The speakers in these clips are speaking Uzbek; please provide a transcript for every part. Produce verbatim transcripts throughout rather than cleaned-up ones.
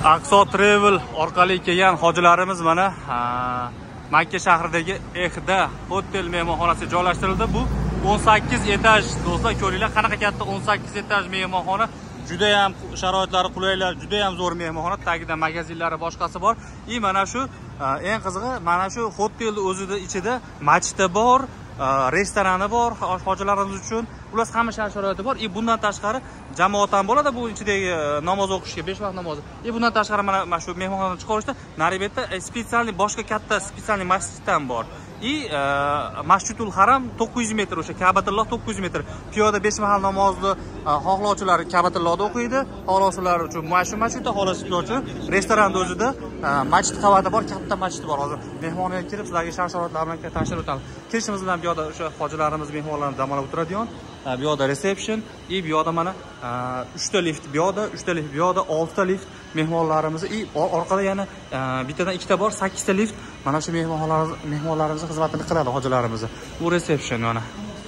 Aqso Travel orqali kelgan hojilarimiz mana Makka shahridagi Exda hotel mehmonxonasiga joylashtirildi. Bu o'n sakkiz etaj do'stlar, ko'ringlar qanaqa katta o'n sakkiz etaj mehmonxona. Juda ham sharoitlari qulaylar, juda ham zo'r mehmonxona. Tagida magazinlari boshqasi bor. И mana shu eng qizig'i, mana shu hotelning o'zida ichida masjidi bor, restorani bor hojilarimiz uchun. Ular hamma sharoiti bor. И bundan tashqari jamoat ham bo'ladi bu ichidagi namoz o'qishga, besh vaqt namozi. И bundan tashqari mana mana shu mehmonxonadan chiqarishda naribetda spesialniy boshqa katta spesialniy masjid ham bor. И Masjidul Haram to'qqiz yuz metr, o'sha Ka'batulloh to'qqiz yuz metr. Piyoda besh mahal namozni xohlovchilar Ka'batullohda o'qiydi, xohlovchilar uchun mana shu masjidda, xohlovchilar uchun restoranda o'zida masjid qavati bor, katta masjid bor. Hozir mehmonga kirib sizlarga shart-sharoitlar bilan tanishtirib o'tamiz. Kirishimiz bilan bu yerda o'sha hojilarimiz mehmonlarni dam olib turadigan, bu yerda reception, и bu yerda mana uchta lift, bu yerda uchta lift, bu yerda oltita lift mehmonlarimiz, и orqada yana bittadan ikkita bor, sakkizta lift. Mana shu mehmonlarimiz mehmonlarimiz xizmatini qiladi hojilarimiz. Bu reception mana.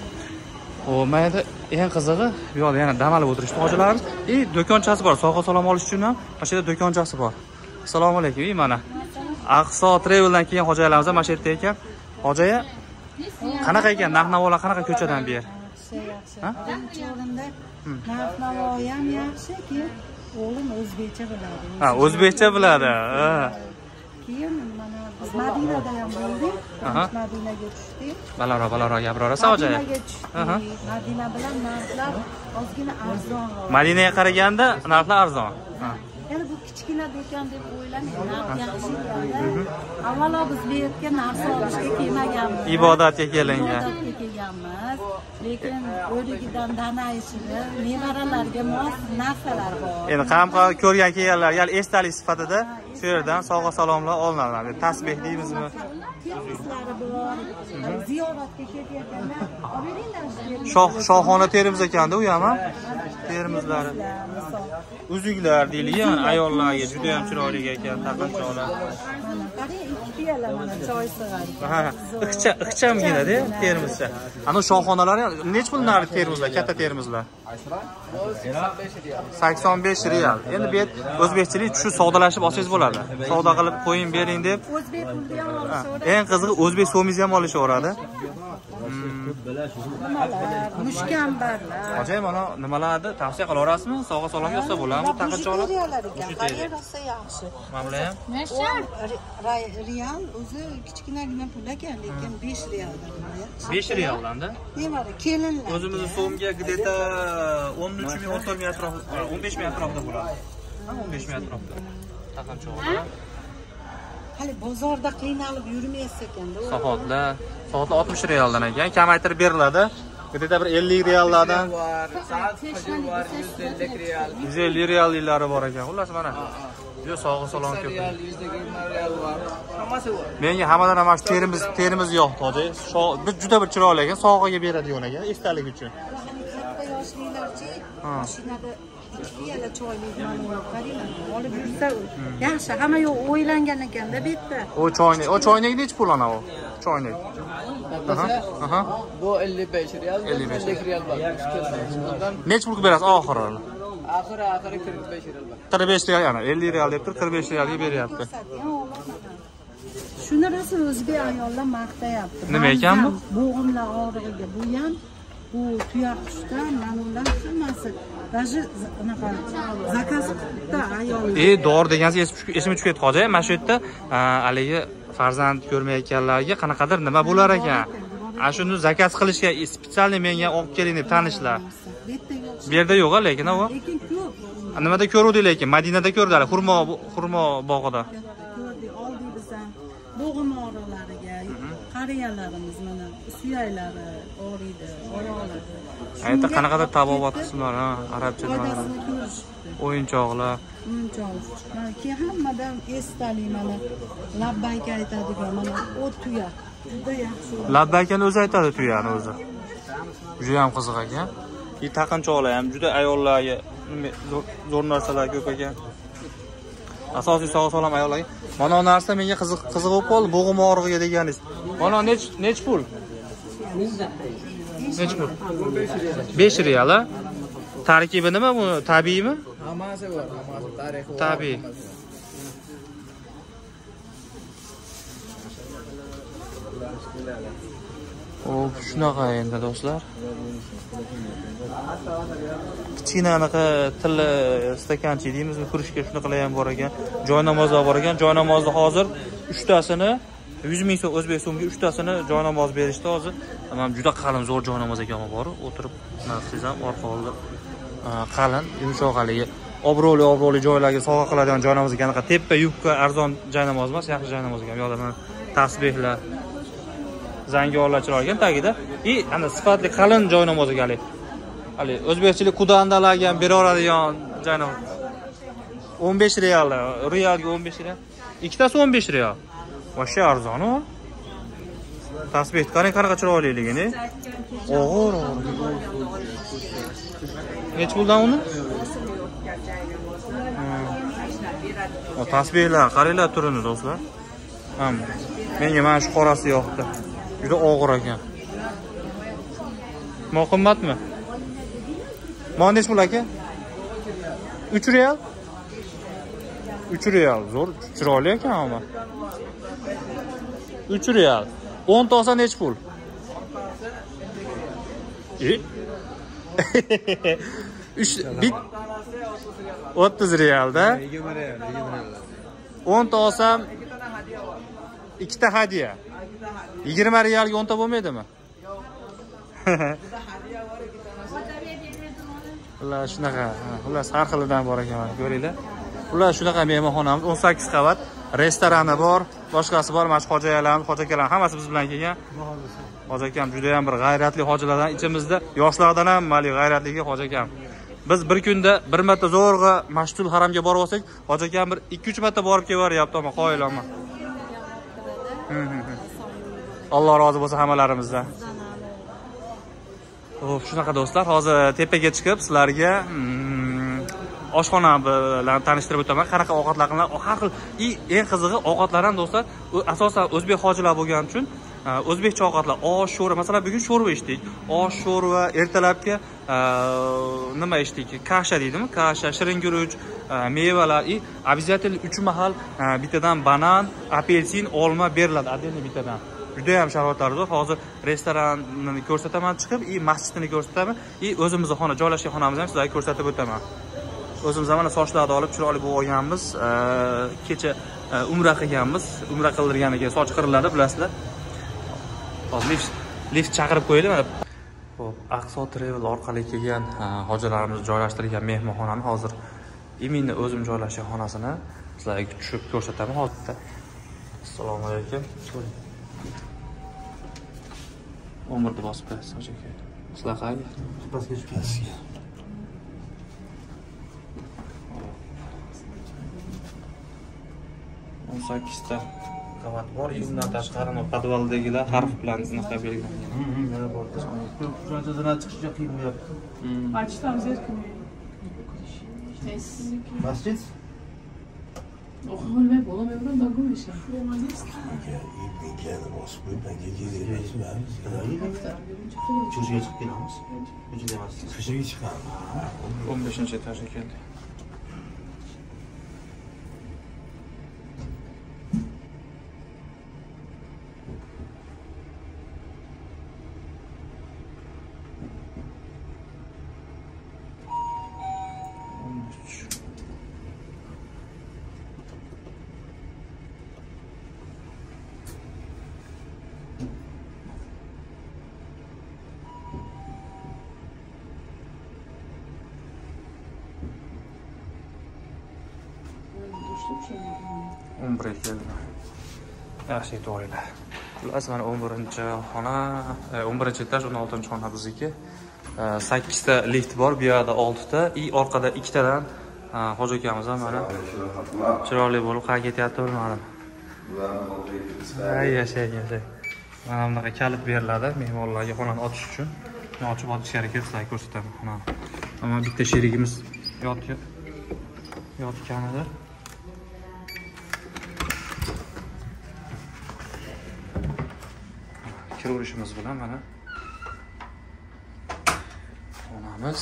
O mayda eng qizig'i bu yerda yana dam olib o'tirishdi hojilarimiz. И do'konchasi bor, sovg'a salom olish uchun ham mana shu yerda do'konchasi bor. Assalomu alaykum. И mana Aqso Traveldan kelgan hojilarimiz mana shu yerda ekan. Hojiya qanaqa ekan, narx-navolar qanaqa ko'chadan bu yer? Yaxshi. Birinchi o'rinda narx-navo ham yaxshi, keyin o'g'lim o'zbekcha biladi. Ha, o'zbekcha biladi. Ha. Keyin mana biz Madinada ham bo'ldik. Madinaga tushdik. Balara balara gapirarasiz hojiya. Madinaga tushdik. Madina bilan narxlar ozgina arzonroq. Madinaga qaraganda narxlar arzon. Ha. Endi bu kichkina do'kon deb o'ylamang, narx yaxshi bo'ladi. Avvalo biz bu yerga narx olishga kelmaganmiz. Ibodatga kelingan. Ibodatga kelganmiz. Lekin o'ligidan dana ichida nevaralarga mos narsalar bor. Endi qamqa ko'rgan kelganlar, ya'ni esdalik sifatida shu yerdan sovg'a salomlar olinadi. Tasbeh deymizmi? Termislari bor. Ziyoratga ketganlar oberinglar. Shoh shohona termiz ekanda u ham. Termizlari. Uzuklar deyilgan, ayollarga juda ham chiroyli ekan, taqinchoqlar. Mana qarang, ikki piyola mana choy sig'adi. Ha, ixcha ixchamgina-da termizcha. Ana shoxonalar nech pul narxi termizlar, katta termizlar? sakson besh riyal. Endi bu o'zbekchilik shu savdolashib olsangiz bo'ladi. Savdo qilib qo'ying, bering deb. O'zbek pulini ham olishadi. Eng qizig'i o'zbek so'mingizni ham olishaveradi. Nimalar, mushkambarlar. Hojay, mana nimalarni tavsiya qilaverasizmi? Sovg'a salom yo'qsa bo'ladimi? Taqinchoqlar. Qayerasi yaxshi? Mana bular ham. Riyal o'zi kichkinagina pul ekan, lekin besh riyaldan. besh riyaldan-da? Nima, kelinlar. O'zimizni so'mga где-то o'n uch ming, o'n to'rt ming atrofida, o'n besh ming atrofida bo'ladi. o'n besh ming atrofida. Taqinchoqlar. Hali bozorda qiynalib yurmaysiz ekanda. Soatlar, soatlar oltmish riyaldan ekan, kamaytirib beriladi. Где-то bir ellik riyallardan yuz ellik riyallari bor ekan. Xullas mana. Yo, sog'i salom ko'p. Menga hammadan ham shu terimiz, terimiz yo'q hozir. Biz juda bir chiroyli ekan, sog'iga beradigan ekan, esdalik uchun. Katta yoshlilarchi mashinada ikki piyola choylikni olib yursa yaxshi. Hamma yo'q o'ylangan ekanda bu yerda. O choynak, o choynak nech pul ana u? Choynak. Aha, aha. Bu ellik besh riyal, ellik riyal bor. Nech pulga berasiz oxiri? Oxiri oxiri qirq besh riyal bor. qirq besh riyal, yana ellik riyal deb turib qirq besh riyalga beryapti. Shuni rosa o'zbek ayollar maqtayapti. Nima ekan bu? Bo'g'imlar og'rig'iga bu ham, bu tuyoq qushdan, manular hammasi. Даже unaqa zakaz qilibdi ayollar. E, dori deganingiz esimga tushib ketdi hozir. Mana shu yerda haligi farzand ko'rmayotganlarga qanaqadir nima bo'lar ekan. Ana shuni zakaz qilishga spesialniy menga olib keling deb tanishlar. Bu yerda yo'q, lekin u. Lekin ko'p. Nimada ko'ruvdik lekin Madinada ko'rdilar, xurmo xurmo bog'ida. Ko'rdik, oldik biz ham bo'g'im og'riqlariga, qariyalarimiz mana suyaklari og'riydi, oyoqlari. Aytda qanaqadir tabobat qismlar, ha, arabcha nimalar. O'yinchoqlar. O'yinchoq. Mana keyin hammadan esdalik mana labbayka aytadigan mana o't tuyoq. Juda yaxshi. Labbaykani o'zi aytadi tuyani o'zi. Juda ham qiziq ekan. И taqinchoqlar ham juda ayollarga zo'r narsalar ko'p ekan. Asosiy sog' sog'lom ayollarga. Mana bu narsa menga qiziq qiziq bo'lib qoldi, bo'g'im og'rig'iga deganingiz. Mana nech nech pul? Nech pul? besh riyal, ha? Tarkibi nima bu? Tabiiymi? Hammasi bor, hammasi tarixiy. Tabiiy. Hop, shunaqa endi do'stlar. Kichkina anaqa tilla stakanchi deymizmi, kurishga shunaqa ham bor ekan. Joynamozlar bor ekan. Joynamozni hozir uchtasini yuz ming so'm o'zbek so'mga uchtasini joynamoz berishdi hozir. Mana juda qalin zo'r joynamoz ekan bor. O'tirib narxsiz ham orqa oldi. Qalin, yumshoq haligi obro'li obro'li joylarga sovg'a qiladigan joynamoz ekan. Anaqa teppa yubka arzon joynamoz emas, yaxshi joynamoz ekan. Bu yoqda mana tasbehlar, zangiorlar chiroq ekan tagida. И ana sifatli qalin joynamoz ekan. Hali o'zbekchilik qudandalarga ham beraveradigan joynamoz. o'n besh real, realga o'n besh real. Ikkitasi o'n besh real. Voshcha arzon-ku. Tasbeh qarang qanaqa chiroyliligini. Og'ir, og'ir. Nech puldan uni? O tasbehlar, qaranglar turini do'stlar. Ham. Menga mana shu qorasi yoqdi. Juda og'ir ekan. Mo qimmatmi? Mo nech pul aka? uch real? uch real, zo'r, chiroyli ekan ama. uch real. o'n ta olsa nech pul? E? uch bit o'ttiz realda. o'n ta olsam ikkita hadiya. yigirma realga o'n ta bo'lmaydimi? Ular shunaqa, ular har xilidan bor ekan, ko'ringlar. Ular shunaqa mehmonxonamiz o'n sakkiz qavat, restorani bor, boshqasi bor, mana shu hojiyalarimiz, hoji akalar hammasi biz bilan kelgan. Hoji akam juda ham bir g'ayratli hojilardan, ichimizda yoshlardan ham mali g'ayratligi hoji akam. Biz bir kunda bir marta zo'rg'a Mashtul haramga borib olsak, hoji akam bir ikki uch marta borib kelaveryapti, ama qoyilman. Alloh rozi bo'lsa hammalarimizdan. Xo'p, shunaqa do'stlar, hozir tepaga chiqib sizlarga oshxona bilan tanishtirib o'taman. Qanaqa ovqatlar qilinadi? Har xil, eng qizig'i ovqatlar ham do'stlar, asosan o'zbek hojilar bo'lgani uchun o'zbekcha ovqatlar, osh, sho'rva, masalan bugun sho'rva ichdik. Osh, sho'rva, ertalabga nima ichdik? Kasha deydimi? Kasha, shirin guruch, mevalar, i обязательно uch mahal bittadan banan, apelsin, olma beriladi, отдельно bittadan. Juda ham sharoitlari zo'r. Hozir restoranni ko'rsataman chiqib, i masjidini ko'rsataman, i o'zimizning xona, joylashgan xonamizni ham sizlarga ko'rsatib o'taman. O'zimiz mana sochlarni olib chiroyli bo'lib olganmiz. Kecha umra qilganmiz. Umra qildirganidan keyin soch qiriladi, bilasizlar. Hozir lift lift chaqirib qo'yaylik mana. Xo'p, Aqso Travel orqali kelgan hojilarimiz joylashtirgan mehmonxonani hozir Iminni o'zim joylashgan xonasini sizlarga tushib ko'rsataman hozir. Assalomu alaykum. Umrni bosib qo'yasiz, hoji aka. Sizlar qayerga? Pastga chiqasiz. o'n sakkizta qavat bor, undan tashqari podvaldagilar harf bilan sinaqa belgilangan. Mhm, yana bor. Shunchadan chiqishga qiyin bo'lyapti. Почти там зеркало. Masjid? Oxolmay bo'lamayman, dag'o'yishim. Cho'chiga chiqib kelamiz. Cho'chiga emas. Cho'chiga chiqamiz. o'n beshinchi etajga keldik. o'n bir keldi. Yaxshi to'g'rilar. Xullas mana o'n birinchi xona, o'n birinchi etaj, o'n oltinchi xona bizniki. sakkizta lift bor, bu yerda oltita, i orqada ikkitadan hoji akamiz ham mana chiroyli bo'lib qayerga ketyapti bilmadim. Ay, yashang, yashang. Mana bunaqa kalit beriladi mehmonlarga xonani ochish uchun. Men ochib olib ichkari kirib sizlarga ko'rsataman xonani. Mana bitta sherigimiz yotib yotganida. Kiraverishimiz bilan mana xonamiz.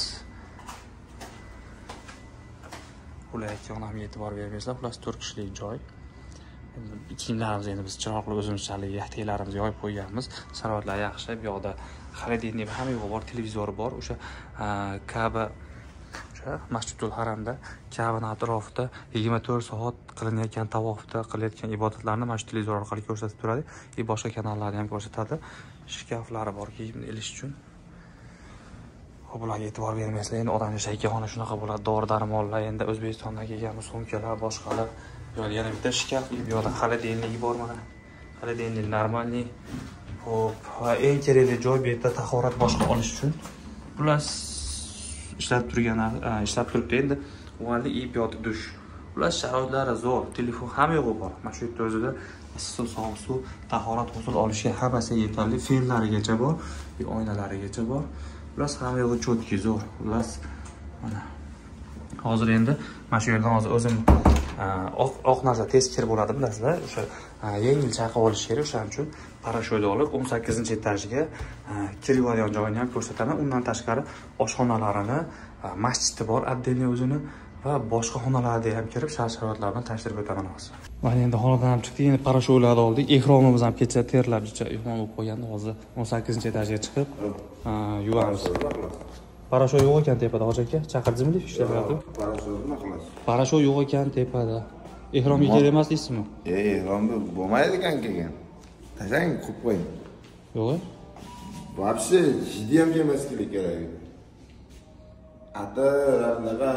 Ularga ham e'tibor bermaysizlar, plus to'rt kishilik joy. kiyimlarimiz endi biz chiroqli o'zimizchalik yaxtalarimizni yoyib qo'yganmiz. Sharoitlar yaxshi. Bu yoqda xolodilnik hamma yo'q bor, televizori bor. O'sha Ka'ba o'sha Masjidul Haramda Ka'baning atrofida yigirma to'rt soat qilinayotgan tavofda qilayotgan ibodatlarni mana shu televizor orqali ko'rsatib turadi. Va boshqa kanallarni ham ko'rsatadi. Shkaflari bor kiyimni ilish uchun. Bularga e'tibor bermaysizlar. Endi odam yashaydigan xona shunaqa bo'ladi. Dori-darmonlar, endi O'zbekistondan kelgan sumkalar, boshqalar. Bu yerda yana bitta shkaf, bu yerda xolodilnik bor mana. Xolodilnik normalniy. Xo'p, va eng kerakli joy bu yerda tahorat boshqa olish uchun. Plus ishlab turgan, ishlab turibdi endi. Ularning ip yotib dush. Plus sharoitlari zo'r, telefon hamma yo'q bor. Mana shu yerda o'zida issiq sovuq suv, tahorat hosil olishga hammasi yetarli. Fenlarigacha bor, oynalarigacha bor. Plus hamma yo'q cho'tki zo'r. Plus mana hozir endi mana shu yerdan hozir o'zim oq oq narsa tez kirib bo'ladi, bilasizlar. O'sha yengil chaqib olish kerak, o'shaning uchun parashyut olib o'n sakkizinchi etajga kirib olgan joyini ham ko'rsataman. Undan tashqari oshxonalarini, masjidi bor, отдельный o'zini va boshqa xonalarga ham kirib shart-sharoitlar bilan tashrif etaman hozir. Mana endi xonadan ham chiqdik, endi parashyutlarni oldik. Ehromimiz ham kecha terlab, juda yomon bo'lib qolgandi. Hozir o'n sakkizinchi etajga chiqib yuvamiz. Parashyut yo'q ekan tepada, hoji aka. Chaqirdingizmi deb ishlamayapti? Parashyut nima qilasiz? Parashyut yo'q ekan tepada. Ehromga kerak emas deysizmi? E, ehromda bo'lmaydi ekan kelgan. Tashang qo'yib qo'ying. Yo'q. Вообще jiddiy ham kelmasligi kerak. Ata, naqa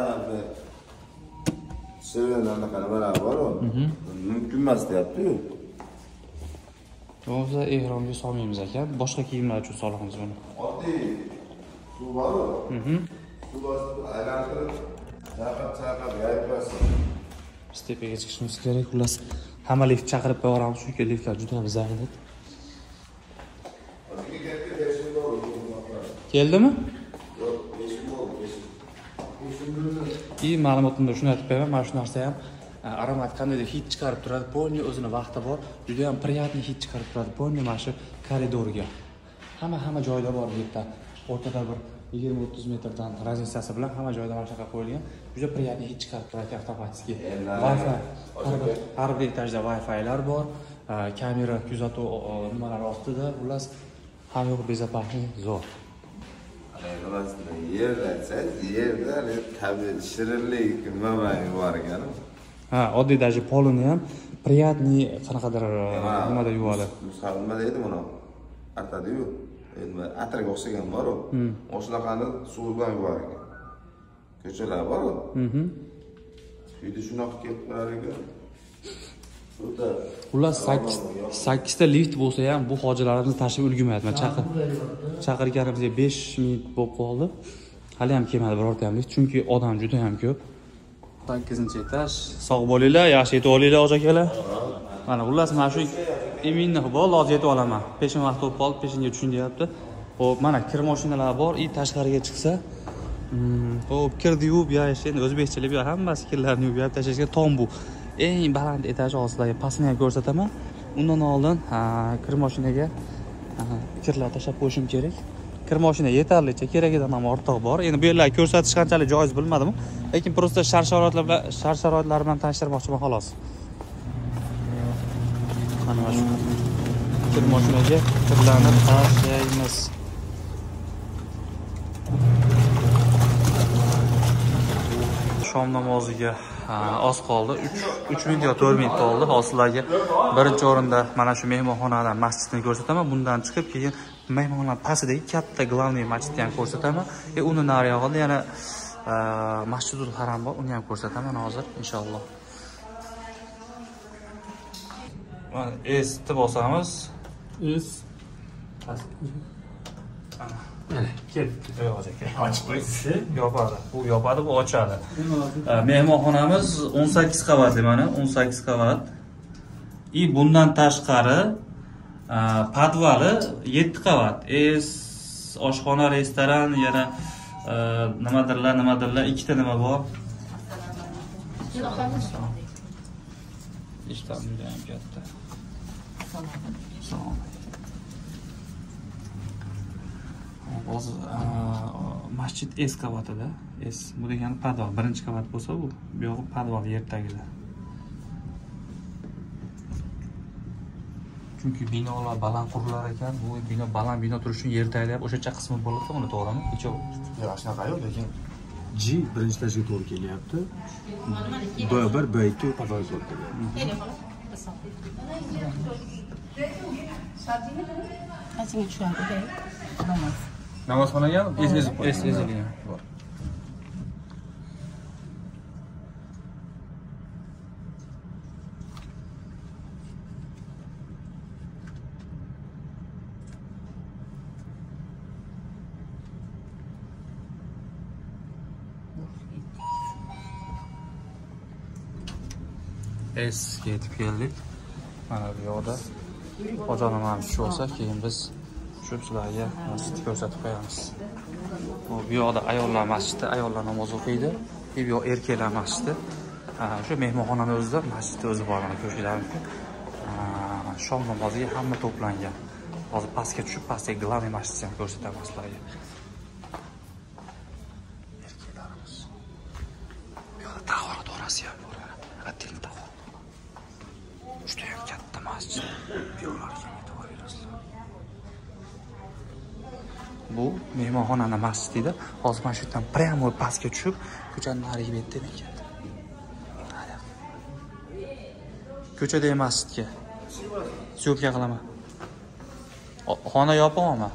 Sevlarni qanaqa bor-ku? Mumkin emas deyapti-yu. Bo'lsa ehromga solmaymiz ekan. Boshqa kiyimlar uchun solamiz buni. Oddiy suv bor-ku? Mhm. Suv ostida aylantirib, chaqab-chaqab yayibasiz. Biz tepaga chiqishimiz kerak. Xullas, hamma lift chaqirib qo'yamiz, chunki liftlar juda ham zaryad. Keldimi? Yo'q, eshik bo'ldi, eshik. И ma'lumotimda shuni aytib qo'yaman, mana shu narsa ham aromat qandaydir hid chiqarib turadi. Polni o'zini vaqti bor. Juda ham приятный hid chiqarib turadi. Polni mana shu koridorga. Hamma hamma joyda bor bu yerda. O'rtada bir yigirma o'ttiz metrdan razitsiyasi bilan hamma joyda mana shunaqa qo'yilgan. Juda приятный hid chiqarib turadi avtomatik. Wi-Fi. Har bir etajda Wi-Fi'lar bor. Kamera kuzatuv nimalar ostida. Xullas, hamma yo'q безопасный zo'r. Yerda aytsangiz, yerda tabiiy shirinlik nima bor ekan. Ha, oddiy даже polini ham приятный qanaqadir nimada yuvadi. Nima deydi buni? Atadi-yu. Endi atirga o'xshagan bor-ku. O'shanaqani suv bilan yuvar ekan. Ko'chalar bor-ku. Mhm. Uyda shunaqa kelib turar ekan. Xullas sakkiz ta lift bo'lsa ham bu hojilarimizni tashlab ulgurmayapti. Chaqir chaqirganimizga besh minut bo'lib qoldi. Hali ham kelmadi birorta ham lift, chunki odam juda ham ko'p. sakkizinchi etaj. Sog' bo'linglar, yaxshi yetib olinglar hoji akalar. Mana xullas mana shu iminni bor, hozir yetib olaman. Peshin vaqt bo'lib qoldi, peshinga tushing deyapti. Xo'p, mana kir mashinalar bor, i tashqariga chiqsa. Xo'p, kirdi yuvib yayish, endi o'zbekchalik bu hammasi kirlarni yuvib tashlashga tom bu. Eng baland etaj ostidagi pastni ham ko'rsataman. Undan oldin kir mashinaga kirlar tashlab qo'yishim kerak. Kir mashina yetarlicha, keragidan ham ortiq bor. Endi bu yerlarni ko'rsatish qanchalik joiz bilmadim, lekin prosta shart-sharoitlar bilan shart-sharoitlar bilan tanishtirmoqchiman xolos. Mana shu kir mashinaga kirlarni tashlaymiz. Shom namoziga oz qoldi. uch minut yo to'rt minut qoldi. Hozirlarga birinchi o'rinda mana shu mehmonxonadan masjidni ko'rsataman. Bundan chiqib keyin mehmonxona pastidagi katta главный masjidni ham ko'rsataman. Va uni nariyog'ida yana Masjidul Haram bor, uni ham ko'rsataman hozir inshaalloh. Mana esni bosamiz. Es. Mana kelibdi hozir aka. Ochib qo'ysiz. Yopadi. Bu yopadi, bu ochadi. Mehmonxonamiz o'n sakkiz qavatli mana, o'n sakkiz qavat. I bundan tashqari podvali yetti qavat. Es, oshxona, restoran, yana nimadirlar, nimadirlar, ikkita nima bor. Ishtam juda ham katta. Salom. Hozir masjid es qavatida. Es bu degani podval, birinchi qavat bo'lsa bu, bu yog'i podval yer tagida. Chunki binolar baland qurilar ekan, bu bino baland bino turish uchun yer tayyorlab o'shacha qismi bo'ladi, uni to'g'rimi? Kecha Yo'q, shunaqa yo'q, lekin G birinchi etajga to'g'ri kelyapti. B bir, B ikki podvoz bo'lib kelyapti. Qanchaga tushadi? Namoz. namozxonaga ezib ezilgan bor. Es yetib keldik. Mana bu yoqda ojonalarimiz shu bo'lsa, keyin biz shu sizlarga masjidni ko'rsatib qo'yamiz. Bu bu yoqda ayollar masjidi, ayollar namoz o'qiydi. Bu yoq erkaklar masjidi. Shu mehmonxonaning o'zida masjidni o'zi bor, mana ko'rsatishlar mumkin. Shom namoziga hamma to'plangan. Hozir pastga tushib, pastdagi glavniy masjidni ham ko'rsatamiz sizlarga. Erkaklarimiz. Bu yoqda tahorat orasi ham bor. Attil tahorat. Juda ham katta masjid. Biyolarga e'tibor berasizlar. Bu mehmonxonaning masjidi edi. Hozir mana shu yerdan prямо pastga tushib, ko'chaning nariga betdi ekan. Ko'chadagi masjidga. Syomka qilaman. Xona yopibman.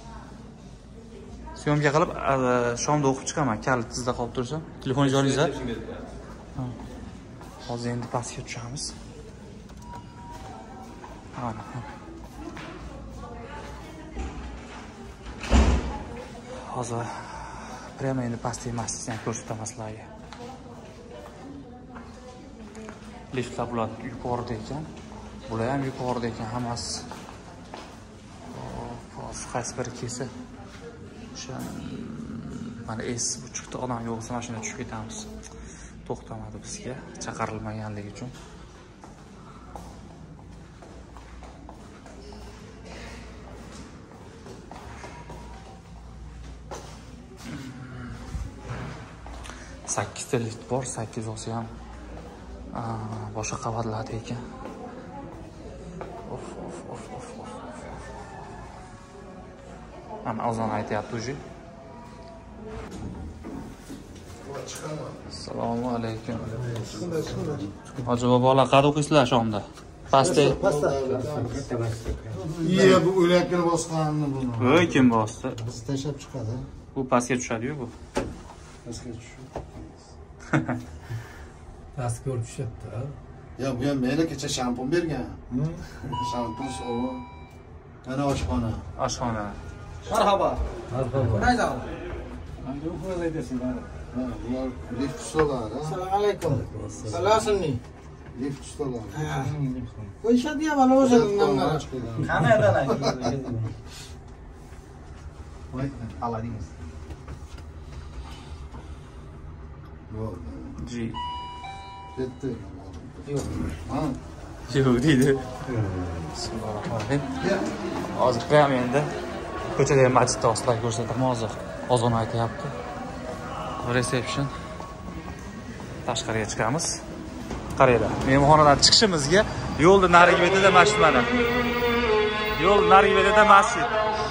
Syomka qilib, shomda o'qib chiqaman. Kalit sizda qolib tursa, telefoningizni olingizlar. Hozir endi pastga tushamiz. Ana. Hozir prямо endi pastdagi masjidni ko'rsataman sizlarga. Liftlar bular yuqorida ekan. Bular ham yuqorida ekan, hammasi. Hozir qaysi biri kelsa, o'sha mana es bu chiqdi, odam yo'qsa mashina tushib ketamiz. To'xtamadi bizga, chaqirilmaganligi uchun. sakkizta lift bor, sakkiz olsa ham boshqa qavatlarda ekan. Of of of of of. Mana azon aytyapti o'zi. Assalomu alaykum. Hoji bobolar qad o'qiysizlar shomda? Pastda. Iye, bu o'laklar bosganini buni. Voy, kim bosdi? Biz tashlab chiqadi. Bu pastga tushadi-yu bu. Pastga tushadi. Pastga olib tushyapti. Ya bu ham meni kecha shampun bergan. Shampun so'vi. Mana oshxona. Oshxona. Marhaba. Marhaba. Nayzal. Endi u qo'yib aytasizlar. Ha, bular lift ustolar, ha. Assalomu alaykum. Salasini. Lift ustolar. Qo'yishadi ham ana o'shandan. Qanaydan Voy, aladingiz. Yo'q. Ji. Ketdi. Yo'q. Ha. Yo'q deydi. Bismillahirrohmanirrohim. Hozir ham endi ko'chadagi masjidni ostida ko'rsataman hozir. Ozon aytyapti. Reception. Tashqariga chiqamiz. Qaranglar, mehmonxonadan chiqishimizga yo'lda narigi betida masjid mana. Yo'l narigi betida masjid.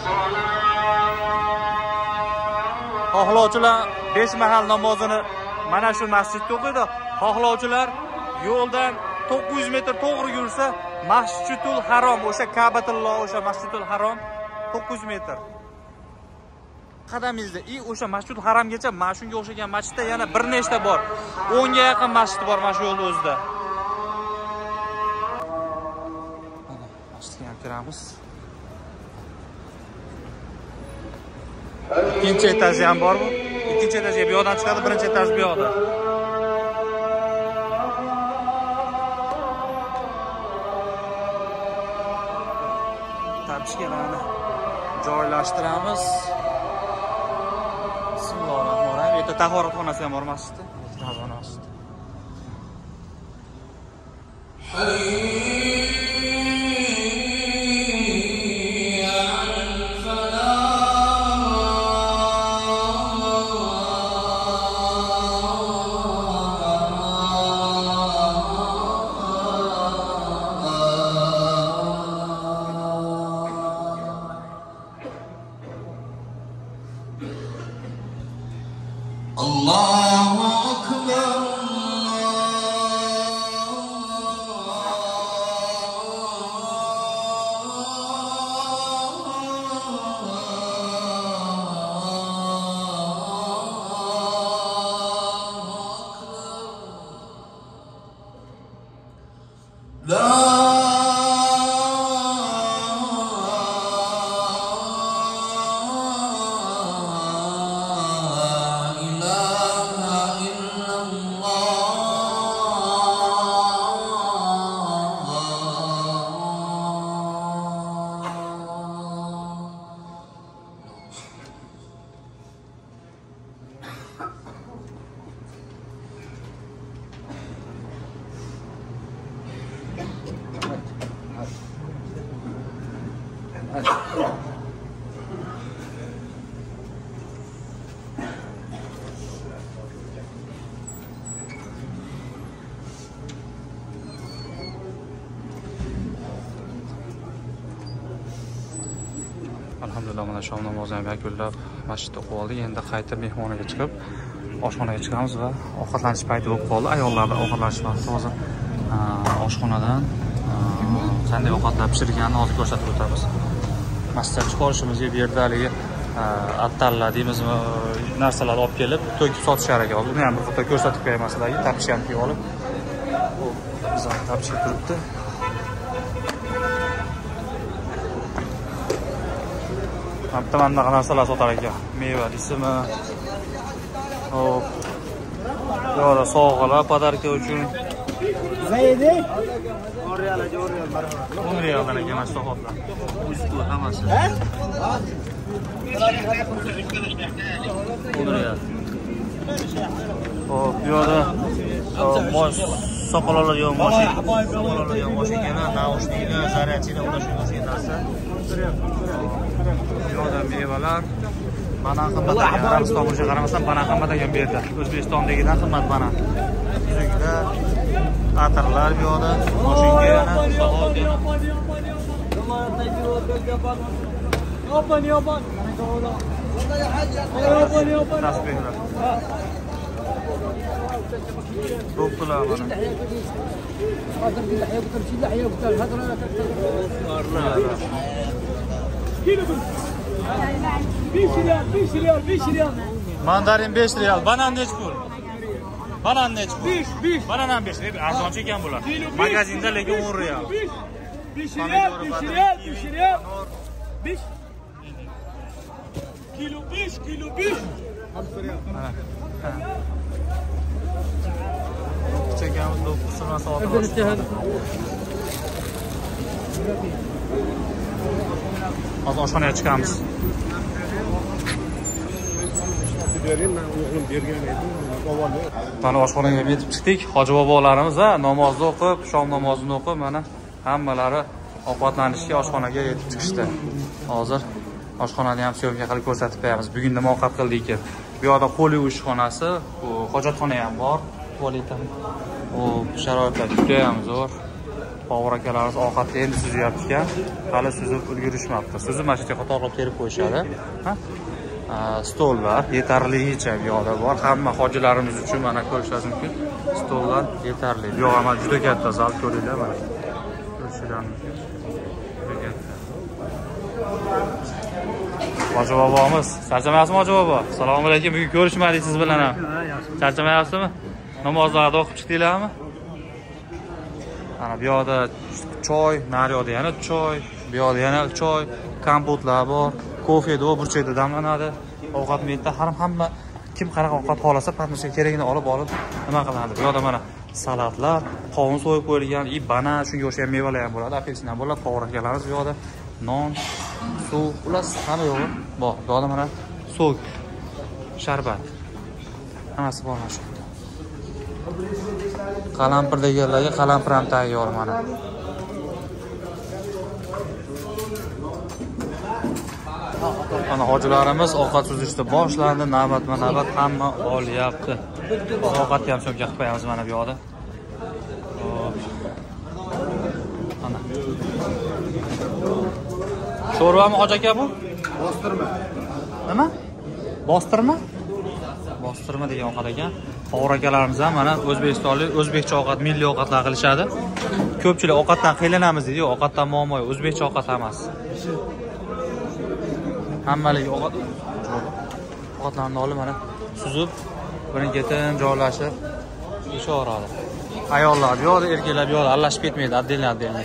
Xohlovchilar besh mahal namozini mana shu masjidda o'qiydi. Xohlovchilar yo'ldan to'qqiz yuz metr to'g'ri yursa, Masjidul Harom, o'sha Ka'batulloh, o'sha Masjidul Harom to'qqiz yuz metr. Qadamingizda i o'sha Masjidul Haramgacha mana shunga o'xshagan masjidlar yana bir nechta bor. o'nga yaqin masjid bor mana shu yo'lda o'zida. Mana masjidga ham kiramiz. Ikkinchi etaji ham bormi? Ikkinchi etajga bu yoqdan chiqadi, birinchi etaj bu yoqda. Tabishkalarni joylashtiramiz. Bismillahirrohmanirrohim. Bu yerda tahoratxonasi ham bor masjidda. Tahoratxonasi. Alhamdulillah mana shom namozini ham yakunlab masjidda o'qib oldik. Endi qayta mehmonaga chiqib, oshxonaga chiqamiz va ovqatlanish payti bo'lib qoldi. Ayollarda ovqatlanish vaqti hozir oshxonadan qanday ovqatlar pishirganini hozir ko'rsatib o'tamiz. Masjiddan chiqarishimizga bu yerda haligi attallar deymizmi, narsalar olib kelib, to'kib sotishar ekan. Buni ham bir foto ko'rsatib qo'yaman sizlarga. Tapish ham kiyib olib. Bu bizlar tapishib turibdi. Hatta mana bunaqa narsalar sotar ekan. Meva deysizmi? Hop. Yo'q, sovg'alar, podarka uchun. Zaydi. o'n riyaldan ekan mana shu sohoblar. Ushbu hammasi. o'n riyal. Hop, bu yerda mosh soqol oladigan mashina, soqol oladigan mashina, naushniklar, zaryadchilar, ular shunga o'xshagan narsa. Yo'da mevalar, banan qimmat ekan. Arabiston bo'lishiga qaramasdan banan qimmat ekan bu yerda. O'zbekistondagidan qimmat banan. Uzuklar, atirlar bu yoqda, mashina yana soqol. Yopan, yopan. Tasbihlar. Do'ppilar mana. besh riyal, besh riyal. Mandarin besh riyal, banan nechi pul? Banan nechi pul? besh. Banan ham besh riyal. Arzonchi ekan bular. Magazinda lekin o'n riyal. besh riyal, besh riyal, besh riyal. besh kilo, besh kilo, besh. Çekemiz dokusuna sağlık. Az oshxonaga chiqamiz. Mana oshxonaga yetib chiqdik. Hoji bobolarimiz va namozni o'qib, shom namozini o'qib, mana hammalari ovqatlanishga oshxonaga yetib chiqishdi. Hozir oshxonani ham syomka qilib ko'rsatib beramiz. Bugun nima ovqat qildik ekan? Bu yoqda qo'li ishxonasi, bu hojatxona ham bor. Tualetam. O sharoitlar juda ham zo'r. Povur akalarimiz ovqatni endi suzyapti ekan. Hali suzib ulgurishmabdi. Suzib mana shu yerga qatorlab terib qo'yishadi. Ha? Stollar yetarlicha bu yoqda bor. Hamma hojilarimiz uchun mana ko'rishingiz mumkin. Stollar yetarli. Bu yoq ham juda katta zal, ko'ringlar mana. Ko'rishingiz mumkin. Juda katta. Hoji bobomiz, charchamayapsizmi Hoji bobo? Assalomu alaykum. Bugun ko'rishmadik siz bilan ham. Charchamayapsizmi? Namozlarni o'qib chiqdinglarmi? Ana bu yoqda choy, nari yoqda yana choy, bu yoqda yana choy, kompotlar bor, kofe do burchakda damlanadi. Ovqat metda har hamma kim qanaqa ovqat xolasa, patnisga kerakini olib olib nima qiladi. Bu yoqda mana salatlar, qovun so'yib qo'yilgan, i banan, shunga o'xshagan mevalar ham bo'ladi, apelsin ham bo'ladi. Povur akalarimiz bu yoqda non, suv, ular hamma yo'q bor. Bu yoqda mana sok, sharbat. Hammasi bor mana shu. Qalampir deganlarga qalampir ham tayyor mana. Mana hojilarimiz ovqat suzishni boshlandi, navbatma-navbat hamma olyapti. Ovqatni ham so'mga qilib qo'yamiz mana bu yoqda. Mana. Sho'rvami hoji aka bu? Bostirma. Nima? Bostirma? Bostirma degan ovqat ekan. Povur akalarimiz ham mana o'zbekistonlik, o'zbekcha ovqat, milliy ovqatlar qilishadi. Ko'pchilik ovqatdan qiynalamiz deydi, ovqatdan muammo yo'q, o'zbekcha ovqat emas. Hammalik ovqat ovqatlarni olib mana suzib, birin-ketin joylashib ishavoradi. Ayollar bu yoqda, erkaklar bu yoqda aralashib ketmaydi, отдельно отдельно.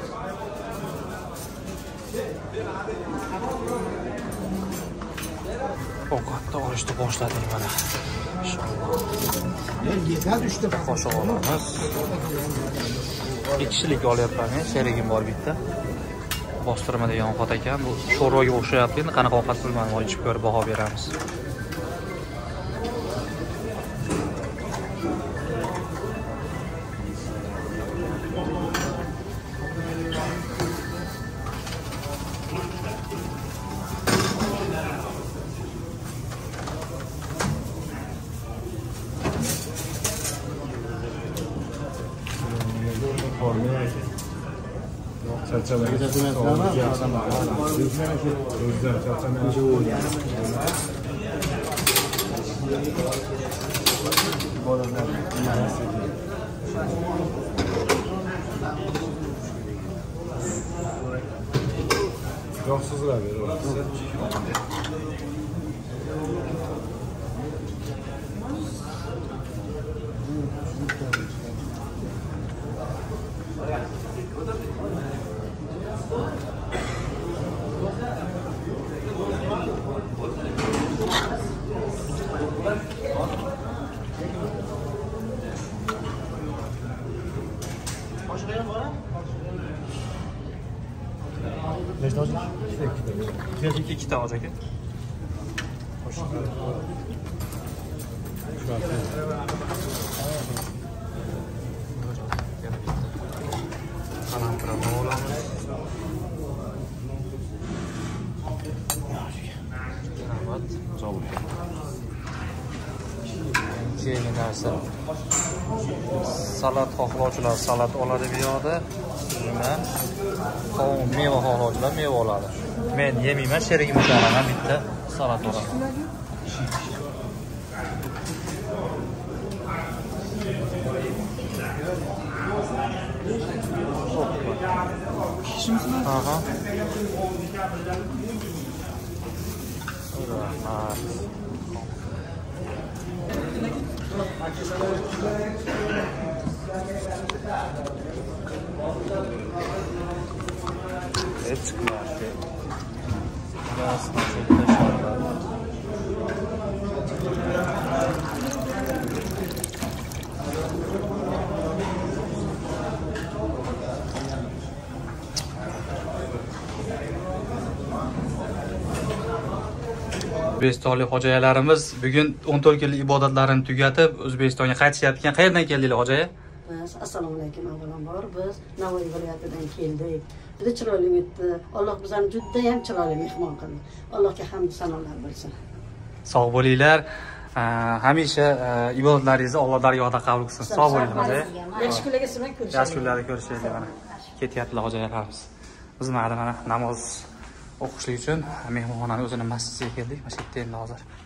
Ovqatni olishni boshladik mana. Inshaalloh. Qo'shib olamiz. ikki kishilik olyapman, sherigim bor bitta. Bostirma degan ovqat ekan. Bu sho'rvaga o'xshayapti. Endi qanaqa ovqat bilmadim, ochib ko'rib baho beramiz. Yoqsizlar beryapsiz. Nechta olacak? ikki ikkita olacak. Qalampirni olamiz. Rahmat, javob. Keyin narsa. Salat xohlovchilar salat oladi bu yoqda. Nima? Qovun meva xohlovchilar meva oladi. Men yemayman, sherigim uchun olaman bitta salat olaman. Aha. Rahmat. Hep çıkıyor artık. Biraz nasıl taşıyorlar. O'zbekistonlik hocayalarimiz bugun o'n to'rt kunlik ibodatlarini tugatib O'zbekistonga qaytishyapti. Qayerdan keldinglar hojaga? Biz assalomu alaykum avvalambor biz Navoiy viloyatidan keldik. Juda chiroyli o'tdi. Alloh bizani juda ham chiroyli mehmon qildi. Allohga hamd sanolar bo'lsin. Sog' bo'linglar. Hamisha ibodatlaringizni Alloh dargohida qabul qilsin. Sog' bo'ling hoja. Yaxshi kunlarga sizlar ko'rishamiz. Yaxshi kunlarda ko'rishaylik mana. Ketyaptilar hojalarimiz. Biz mana namoz o'qishlik uchun mehmonxonaning o'zini masjidiga keldik. Mana shu yerda endi hozir